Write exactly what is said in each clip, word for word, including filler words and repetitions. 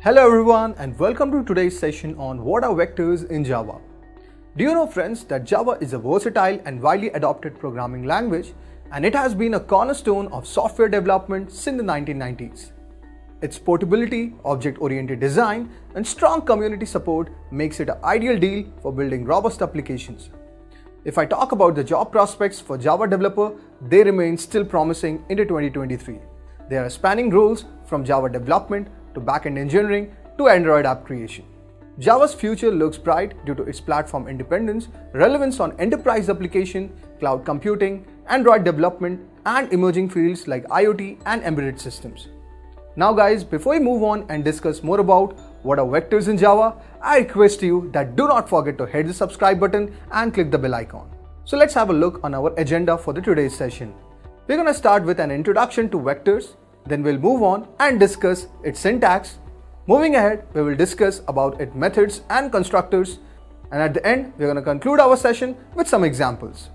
Hello everyone and welcome to today's session on what are vectors in Java. Do you know friends that Java is a versatile and widely adopted programming language and it has been a cornerstone of software development since the nineteen nineties. Its portability, object-oriented design and strong community support makes it an ideal deal for building robust applications. If I talk about the job prospects for Java developer, they remain still promising into twenty twenty-three. There are spanning roles from Java development to backend engineering to Android app creation. Java's future looks bright due to its platform independence, relevance on enterprise application, cloud computing, Android development, and emerging fields like IoT and embedded systems. Now guys, before we move on and discuss more about what are vectors in Java, I request you that do not forget to hit the subscribe button and click the bell icon. So let's have a look on our agenda for the today's session. We're going to start with an introduction to vectors. Then we'll move on and discuss its syntax. Moving ahead, we will discuss about its methods and constructors. And at the end, we're going to conclude our session with some examples.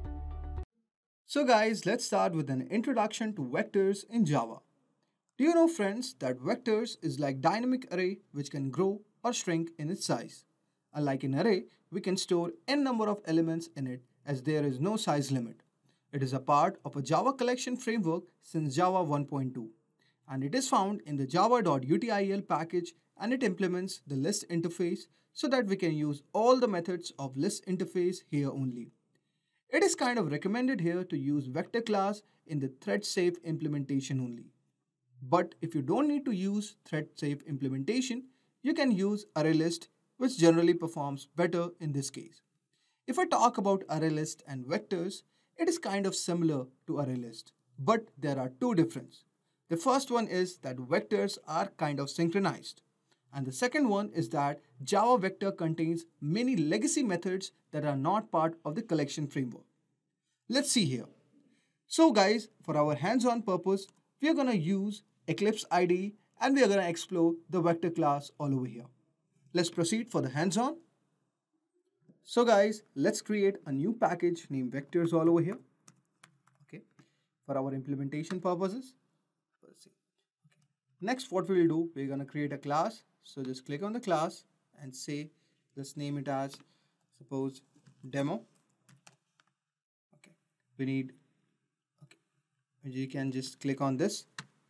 So guys, let's start with an introduction to vectors in Java. Do you know friends that vectors is like dynamic array which can grow or shrink in its size. Unlike an array, we can store n number of elements in it as there is no size limit. It is a part of a Java collection framework since Java one point two, and it is found in the java.util package, and it implements the list interface so that we can use all the methods of list interface here only. It is kind of recommended here to use vector class in the thread safe implementation only. But if you don't need to use thread safe implementation, you can use ArrayList, which generally performs better in this case. If I talk about ArrayList and vectors, it is kind of similar to ArrayList, but there are two differences. The first one is that vectors are kind of synchronized. And the second one is that Java vector contains many legacy methods that are not part of the collection framework. Let's see here. So guys, for our hands-on purpose, we are going to use Eclipse I D E and we are going to explore the vector class all over here. Let's proceed for the hands-on. So guys, let's create a new package named vectors all over here. Okay, for our implementation purposes. Let's see. Okay. Next, what we will do, we're going to create a class. So just click on the class and say, let's name it as, suppose, demo. Okay, we need, okay, you can just click on this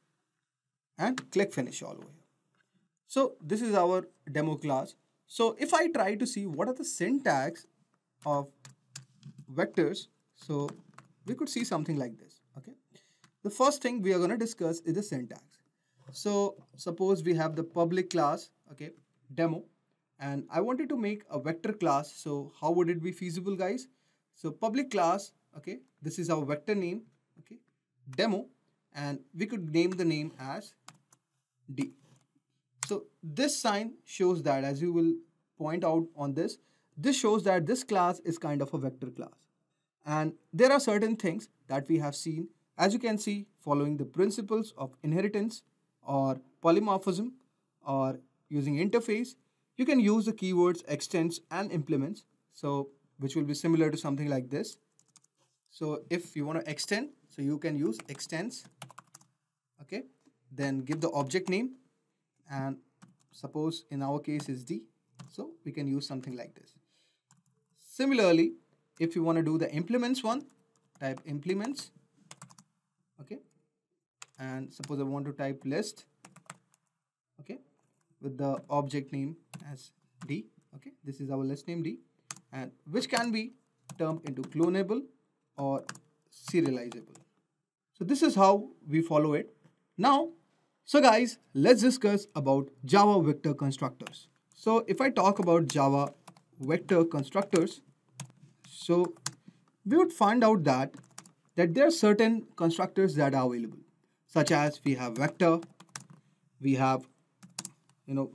and click finish all over here. So this is our demo class. So if I try to see what are the syntax of vectors, so we could see something like this. Okay, the first thing we are going to discuss is the syntax. So suppose we have the public class, okay, demo, and I wanted to make a vector class. So how would it be feasible, guys? So public class, okay, this is our vector name, okay, demo, and we could name the name as D. So this sign shows that, as you will point out on this, this shows that this class is kind of a vector class. And there are certain things that we have seen, as you can see, following the principles of inheritance or polymorphism or using interface, you can use the keywords extends and implements, so which will be similar to something like this. So if you want to extend, so you can use extends, okay, then give the object name, and suppose in our case is D, so we can use something like this. Similarly, if you want to do the implements one, type implements, okay, and suppose I want to type list, okay, with the object name as D, okay, this is our list name D, and which can be turned into clonable or serializable. So this is how we follow it. Now, so guys, let's discuss about Java vector constructors. So if I talk about Java vector constructors, so we would find out that, that there are certain constructors that are available, such as we have vector, we have, you know,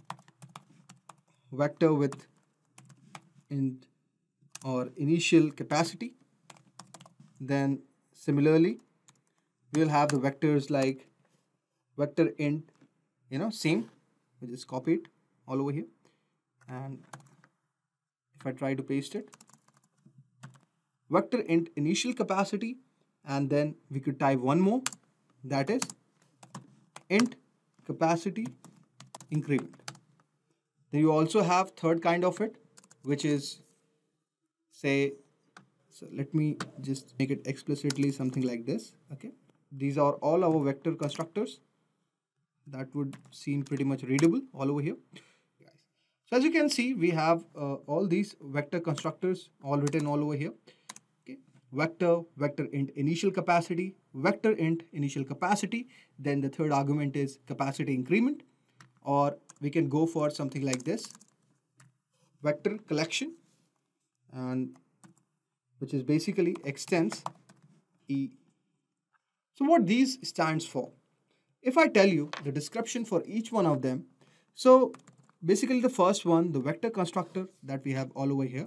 vector with int or initial capacity. Then similarly, we'll have the vectors like vector int, you know, same, we just copy it all over here, and if I try to paste it, vector int initial capacity, and then we could type one more, that is int capacity increment. Then you also have third kind of it, which is, say, so let me just make it explicitly something like this. Okay, these are all our vector constructors. That would seem pretty much readable all over here. So as you can see, we have uh, all these vector constructors all written all over here. Okay, vector, vector int initial capacity, vector int initial capacity. Then the third argument is capacity increment, or we can go for something like this, vector collection, and which is basically extends E. So what these stands for? If I tell you the description for each one of them, so basically the first one, the vector constructor that we have all over here.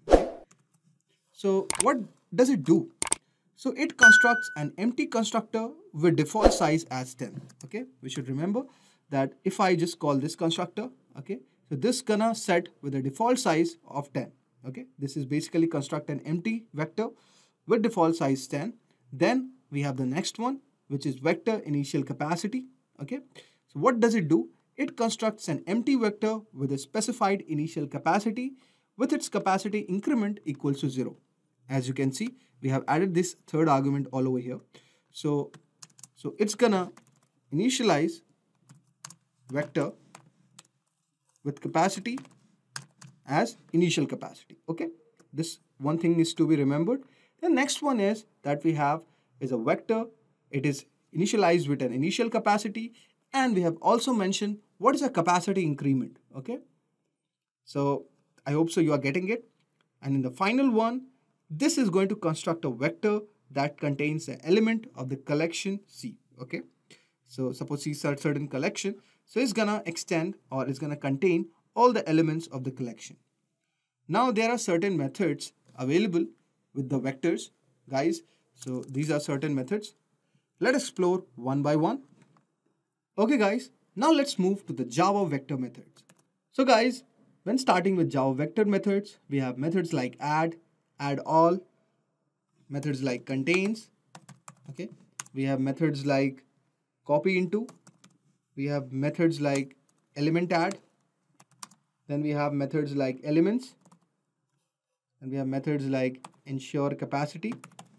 So what does it do? So it constructs an empty constructor with default size as ten. Okay, we should remember that if I just call this constructor, okay, so this gonna set with a default size of ten. Okay, this is basically construct an empty vector with default size ten. Then we have the next one, which is vector initial capacity. Okay, so what does it do? It constructs an empty vector with a specified initial capacity with its capacity increment equals to zero. As you can see, we have added this third argument all over here. So, so it's gonna initialize vector with capacity as initial capacity. Okay, this one thing is to be remembered. The next one is that we have is a vector. It is initialized with an initial capacity, and we have also mentioned what is a capacity increment. Okay, so I hope so you are getting it. And in the final one, this is going to construct a vector that contains an element of the collection C. Okay, so suppose C is a certain collection, so it's gonna extend or it's gonna contain all the elements of the collection. Now there are certain methods available with the vectors, guys. So these are certain methods. Let's explore one by one. Okay guys, now let's move to the Java vector methods. So guys, when starting with Java vector methods, we have methods like add, add all, methods like contains. Okay, we have methods like copy into, we have methods like element add, then we have methods like elements, and we have methods like ensure capacity,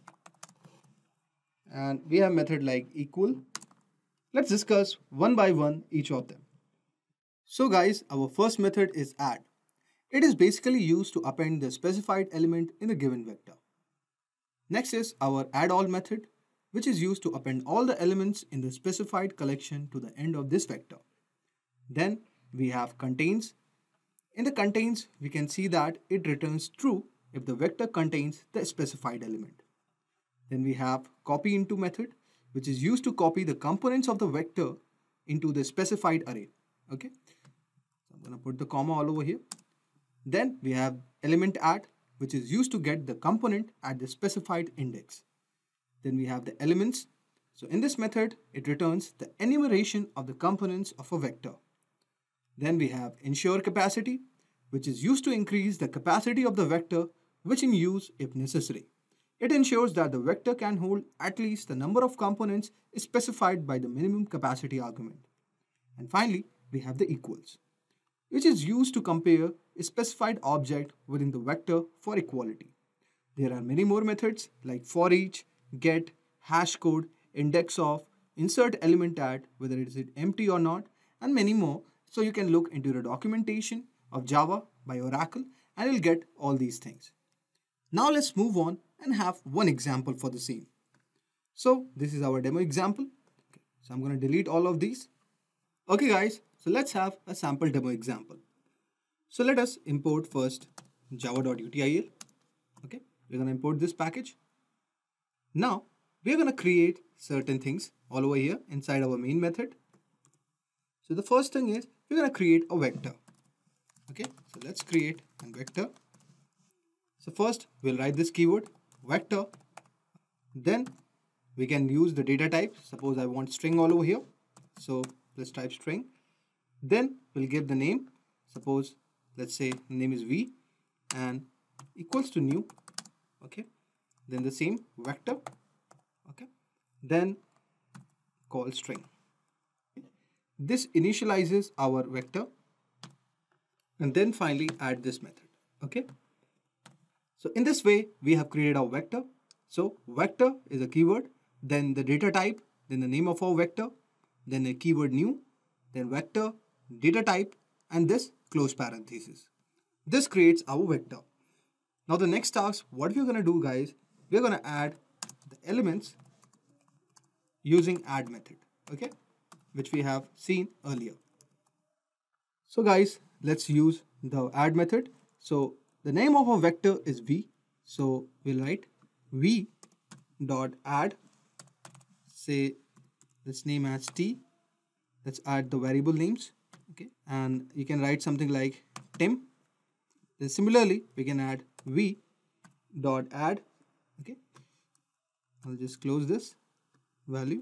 and we have method like equal. Let's discuss one by one each of them. So guys, our first method is add. It is basically used to append the specified element in a given vector. Next is our add all method, which is used to append all the elements in the specified collection to the end of this vector. Then we have contains. In the contains, we can see that it returns true if the vector contains the specified element. Then we have copy into method, which is used to copy the components of the vector into the specified array. Okay, so I'm going to put the comma all over here. Then we have element add, which is used to get the component at the specified index. Then we have the elements. So in this method, it returns the enumeration of the components of a vector. Then we have ensure capacity, which is used to increase the capacity of the vector, which in use if necessary. It ensures that the vector can hold at least the number of components specified by the minimum capacity argument. And finally, we have the equals, which is used to compare a specified object within the vector for equality. There are many more methods like for each, get, hash code, index of, insert element add, whether it is empty or not, and many more. So you can look into the documentation of Java by Oracle and you'll get all these things. Now let's move on and have one example for the same. So this is our demo example. Okay, so I'm going to delete all of these. Okay guys, so let's have a sample demo example. So let us import first java.util. Okay, we're going to import this package. Now we're going to create certain things all over here inside our main method. So the first thing is we're going to create a vector. Okay, so let's create a vector. So first we'll write this keyword vector. Then we can use the data type. Suppose I want string all over here. So let's type string. Then we'll give the name. Suppose let's say the name is v and equals to new. Okay. Then the same vector. Okay. Then call string. this initializes our vector, and then finally add this method. Okay. So in this way, we have created our vector. So vector is a keyword, then the data type, then the name of our vector, then a keyword new, then vector, data type, and this close parenthesis. This creates our vector. Now the next task, what we're going to do, guys, we're going to add the elements using add method, okay, which we have seen earlier. So guys, let's use the add method. So the name of our vector is v. So we'll write v dot add, say let's name as t. Let's add the variable names, okay, and you can write something like Tim. Then similarly, we can add v dot add, okay. I'll just close this value.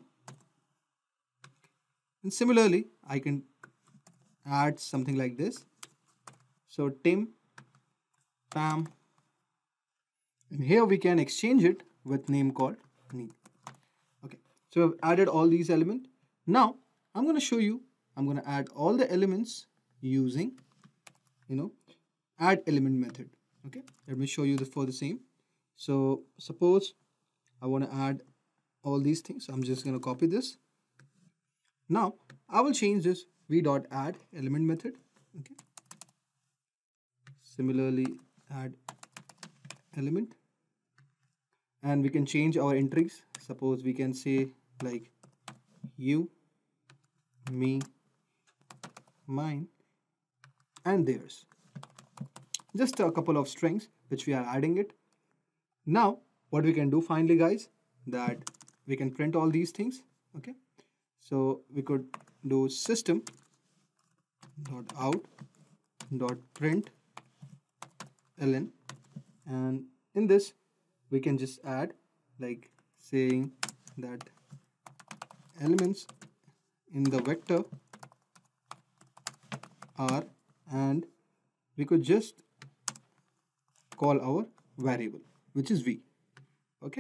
And similarly, I can add something like this. So Tim, Pam, and here we can exchange it with name called Neil. Okay, so I've added all these elements. Now I'm going to show you, I'm going to add all the elements using, you know, add element method. Okay, let me show you the for the same. So suppose I want to add all these things. I'm just going to copy this. Now I will change this v dot add element method. Okay. Similarly, add element, and we can change our entries. Suppose we can say like you, me, mine, and theirs. Just a couple of strings which we are adding it. Now what we can do finally, guys, that we can print all these things. Okay, so we could do system dot out dot print ln, and in this we can just add like saying that elements in the vector are, and we could just call our variable which is v. Okay,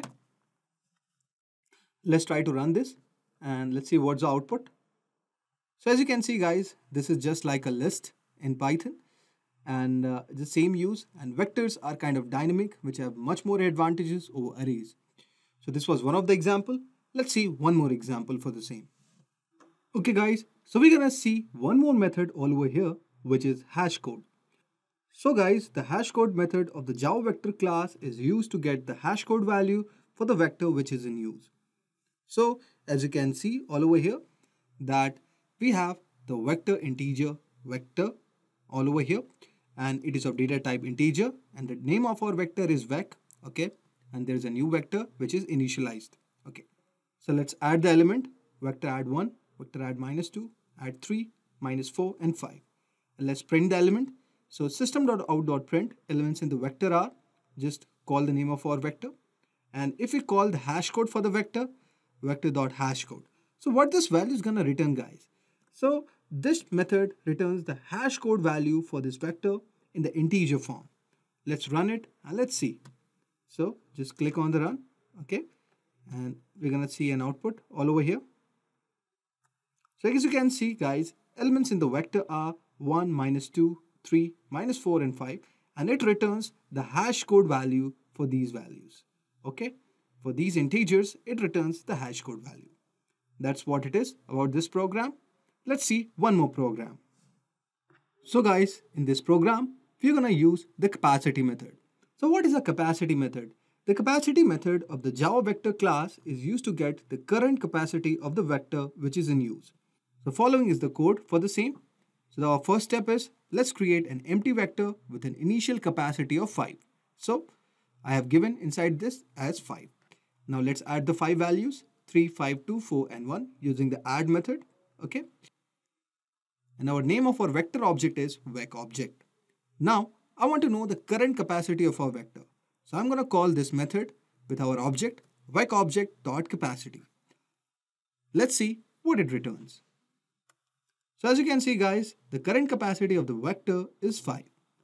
let's try to run this and let's see what's the output. So as you can see, guys, this is just like a list in Python, and uh, the same use, and vectors are kind of dynamic, which have much more advantages over arrays. So this was one of the example. Let's see one more example for the same. Okay guys, so we're gonna see one more method all over here, which is hash code. So guys, the hash code method of the Java vector class is used to get the hash code value for the vector which is in use. So as you can see all over here, that we have the vector integer vector all over here, and it is of data type integer, and the name of our vector is vec. Okay, and there is a new vector which is initialized. Okay, so let's add the element vector add one, vector add minus two, add three, minus four, and five, and let's print the element. So system.out.print elements in the vector are, just call the name of our vector, and if we call the hash code for the vector, vector.hashcode. So what this value is going to return, guys? So this method returns the hash code value for this vector in the integer form. Let's run it and let's see. So just click on the run, okay, and we're going to see an output all over here. So as you can see, guys, elements in the vector are one, minus two, three, minus four, and five, and it returns the hash code value for these values. Okay, for these integers, it returns the hash code value. That's what it is about this program. Let's see one more program. So guys, in this program, we're going to use the capacity method. So what is a capacity method? The capacity method of the Java vector class is used to get the current capacity of the vector which is in use. So following is the code for the same. So our first step is, let's create an empty vector with an initial capacity of five. So I have given inside this as five. Now let's add the five values, three, five, two, four, and one using the add method. Okay. And our name of our vector object is vec object. Now I want to know the current capacity of our vector. So I'm going to call this method with our object vec object dot capacity. Let's see what it returns. So as you can see, guys, the current capacity of the vector is five.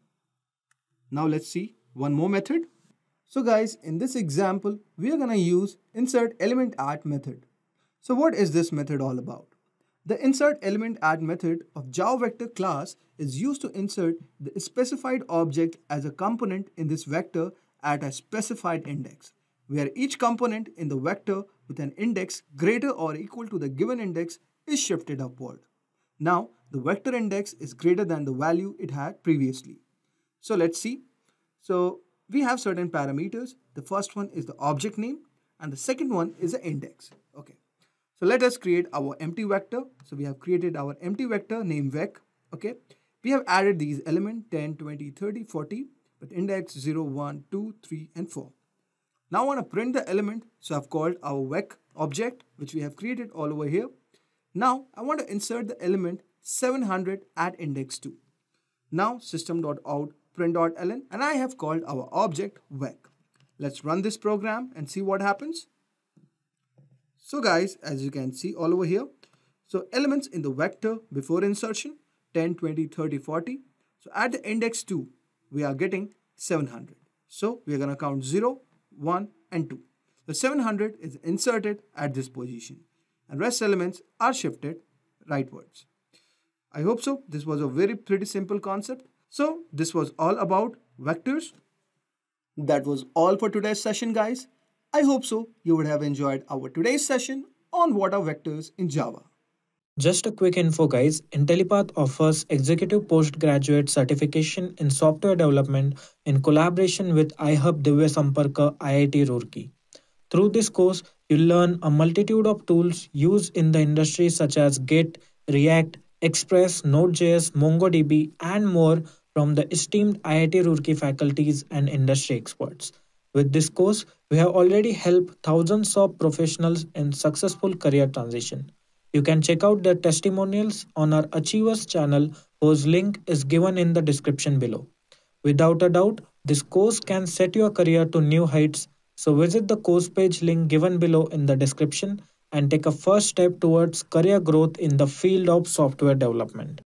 Now let's see one more method. So guys, in this example, we are going to use insert element at method. So what is this method all about? The insert element add method of Java vector class is used to insert the specified object as a component in this vector at a specified index, where each component in the vector with an index greater or equal to the given index is shifted upward. Now, the vector index is greater than the value it had previously. So let's see. So we have certain parameters. The first one is the object name and the second one is the index. Okay. So let us create our empty vector. So we have created our empty vector named vec. Okay. We have added these elements ten, twenty, thirty, forty with index zero, one, two, three and four. Now I want to print the element. So I've called our vec object which we have created all over here. Now I want to insert the element seven hundred at index two. Now system.out print.ln and I have called our object vec. Let's run this program and see what happens. So guys, as you can see all over here, so elements in the vector before insertion ten, twenty, thirty, forty. So at the index two, we are getting seven hundred. So we are going to count zero, one and two. The seven hundred is inserted at this position and rest elements are shifted rightwards. I hope so. This was a very pretty simple concept. So this was all about vectors. That was all for today's session, guys. I hope so you would have enjoyed our today's session on what are vectors in Java. Just a quick info, guys. Intellipaat offers executive postgraduate certification in software development in collaboration with iHub Divya Samparka I I T Roorkee. Through this course, you'll learn a multitude of tools used in the industry such as Git, React, Express, Node.js, MongoDB, and more from the esteemed I I T Roorkee faculties and industry experts. With this course, we have already helped thousands of professionals in successful career transition. You can check out their testimonials on our Achievers channel, whose link is given in the description below. Without a doubt, this course can set your career to new heights. So visit the course page link given below in the description and take a first step towards career growth in the field of software development.